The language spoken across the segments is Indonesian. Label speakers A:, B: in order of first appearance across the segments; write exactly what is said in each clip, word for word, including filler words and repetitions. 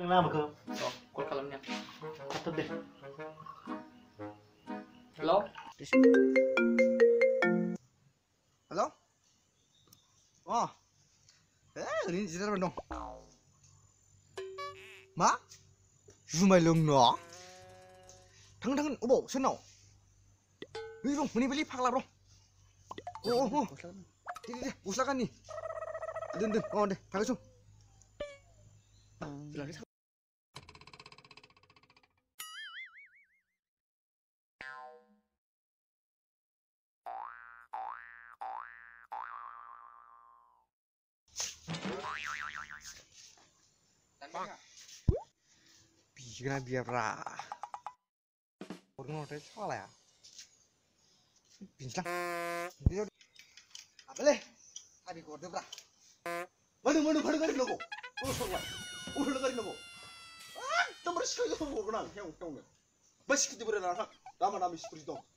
A: Kenapa kau?
B: Oh, call kalamnya.
A: Katut deh.
B: Halo?
C: Halo? Oh. Eh, ini jirar dong. Ma? Rumah longno. Tangan tangan, obo, senau. Ini dong, meni beli pakla bro. Oh, oh, oh. Ini deh, usahakan nih. Den den, oh deh, pakai sum. Biar biar orang orang salah ya. Bincang. Apa leh? Abi kau debra. Mana mana mana kali logo. Oh sorry. Oh kali logo. Ah, nomor sekali tu bukan yang utang. Bas kita beranak. Lama nama seperti itu.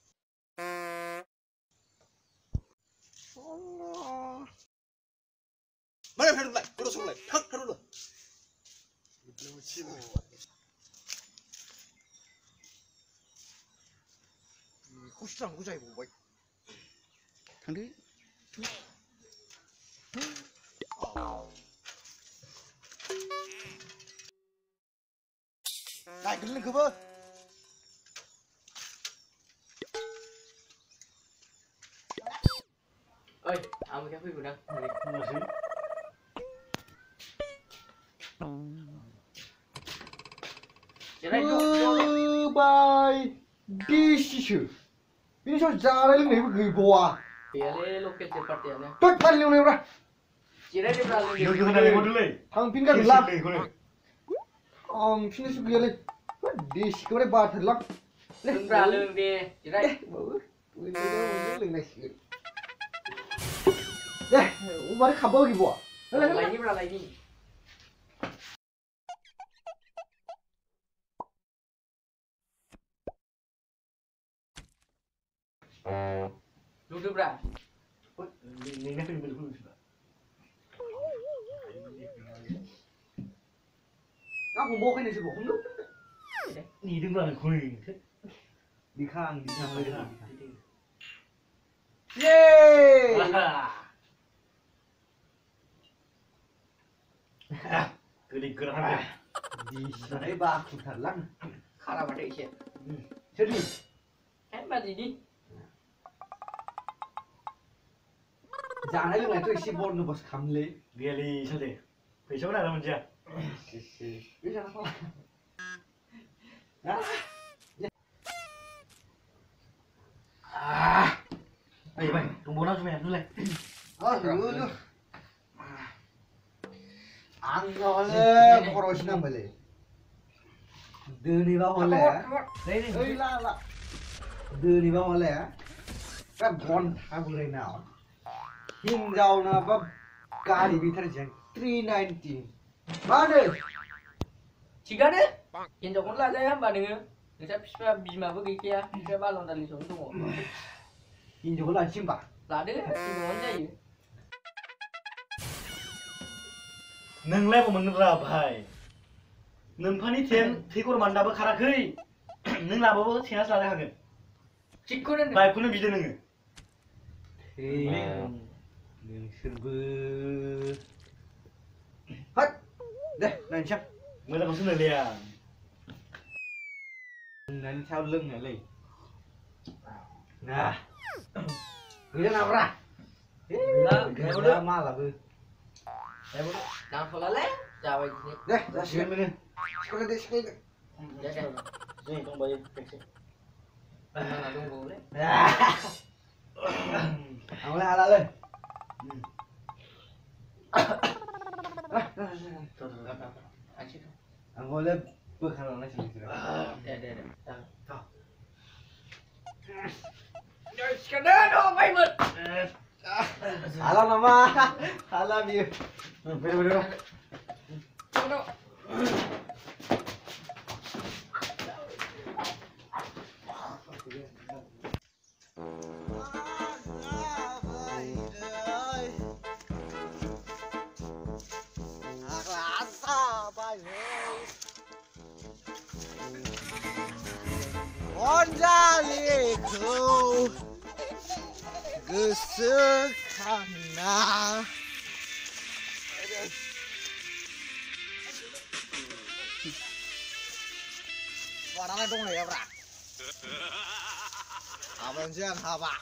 C: Allah. Mana hari lagi? Terus mulai. Hak terus. Kusang kusai boy. Thằng này cái lên cover.
B: Ơi, ông cái phim của đâu?
C: Goodbye. This issue. Ini so jalan ni pergi bawa.
B: Biar lokal seperti ni.
C: Tot paling ni orang.
B: Jiran dia berlalu.
A: Yo yo nak lewat dulu.
C: Hang pinggir lap. Om sini suka le. This kau ni baat lap.
B: Dia berlalu dia. Jiran.
C: Bagus. Ini dah mungkin lagi sikit. Eh, umar khabar lagi bawa.
B: Lagi berlalu lagi. Duduk berapa?
A: Ni ni film dulu.
C: Các ông bố cái này sẽ bố không lúc.
A: Ni đứng là khui.
C: Đi khang, đi khang lên.
B: Yeay.
A: Cứ đi cứ ăn đi.
C: Đi đấy ba chục thật lắm.
B: Khara bade ikan.
C: Chết đi.
B: Em mà gì đi?
C: Dạ đấy lúc này tôi xin bôn nó bớt khăm lấy.
A: Dia li sao deh? Phải chỗ nào làm chưa?
C: Biết sao không? Đó.
A: À. Đây mày, tụi bố nó cho mẹ đưa lên.
C: Ờ, đưa đưa. Ăn rồi lên, có rồi xin làm vậy. Đưa đi vào hồn lẻ.
B: Đây đây.
C: Ơi la la. Đưa đi vào hồn lẻ. Các con hai người nào? Hình giàu là bắp cá đi bị thay chẳng three ninety. Ba đây.
B: Tiga deh. Yang jauh lah saya hamba dengan. Saya bisa bima begitu ya. Saya balon dari sana tu.
C: Hình giàu là chim bạc.
B: Lah deh. Tiga orang je.
A: Neng le mau menera bahai. Neng pani ten, tikur manda ber karakui. Neng laba ber tiada salah hagen.
B: Cikgu dan.
A: Baik pun bisa neng.
C: Hei. Neng serba. Hắt. Đây, này chắc.
A: Mới là con số này liền.
C: Nến theo lưng này lì. Nè. Cứ nào ra.
B: Lah,
C: Cái đó mà là bư.
B: Đây bố. Nào thôi là lẽ. Chào anh.
C: Đây, ra xuyên bên đây. Xuyên đây, xuyên đây.
B: Đây đây.
A: Đây, không bay.
B: Mana là tunggu đấy.
C: Ông la la lên.
B: Anh chứ không.
C: Ông ngồi lên bước hàng nó chỉ rồi.
B: Đây đây đây. Thôi. Rồi cái đó đâu bay mệt.
C: Halo mama. Halo biu. Bener bener.
B: Đâu đâu.
C: Asa bay. Kau gesekana. Warnanya dong ya, Bra. Abang jangan haba.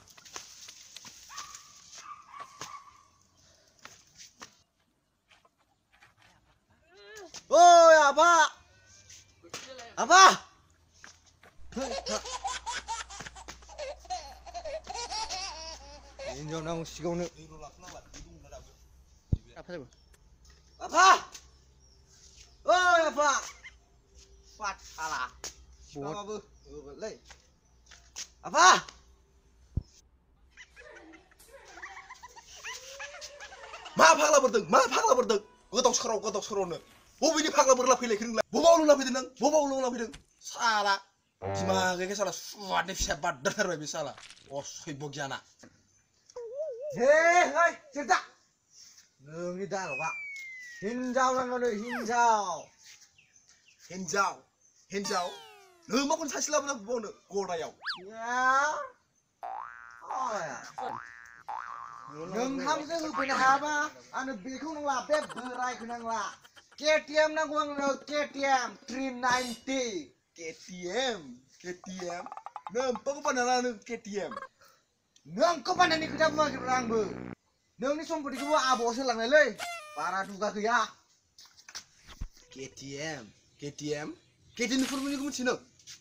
C: Oi, apa? Apa? Ini jangan sigaw nih. Apa sih? Apa? Oi, apa? Fat salah. Apa bu? Lei. Apa?
D: मा फाग्ला बरदों मा फाग्ला बरदों गोदाव सोराव गोदाव सोरावनो बबेनि फाग्ला बोरला फैलायखो नोंलाय बबाव लोंला फैदों नों बबाव लोंला फैदों साला बिमा गैया साला सुवादनि फिसा बाद्दारथारबाय बे साला असय्य गियाना
C: Hei, hei, cerita. Nunggu dah loh pak. Hinjau nang ngono hinjau.
D: हिन्जाव हिन्जाव नों माखौनो सासे लाबोना बुबावनो गदायाव
C: Ya. Oh ya. Nung hamzah hubin haba. Anu beku nung la beb berai kunang la. K T M nang wang no K T M three ninety.
D: K T M K T M नों पको बनाना नों K T M
C: Nung kau mana ni kerja mau kerang bu? Nung ni sombong di gua abo selang lele. Para duga ke ya.
D: K T M K T M K T M formulnya kamu cina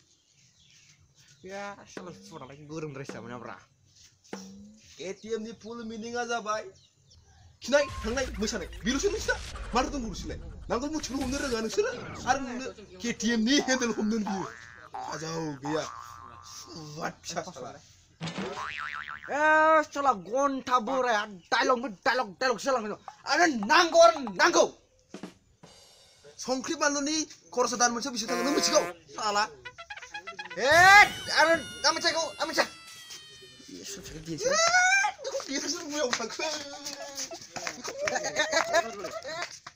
C: Ya, salah suara lagi gurung dari sama bra.
D: K T M ni full meaning aja bay 기나이 당나이 뭐사네 미루시는 시다 말하던 구르시네 난걸 뭐 주로 없는 애가 아는 싫어 아는 K T M 니 핸들 없는 비 가자오 그야 왓 피사살아
C: Eh, salah gonta bore, dialog dialog dialog salah itu. Ada nanggon nanggo.
D: 성크림 발로니 걸어서 다니면서 비슷한 거 너무 지고 살아
C: Eh, ada nama ceko, nama cek.
D: 예수 저게 뒤에서 뒤에서 뭐야 오빠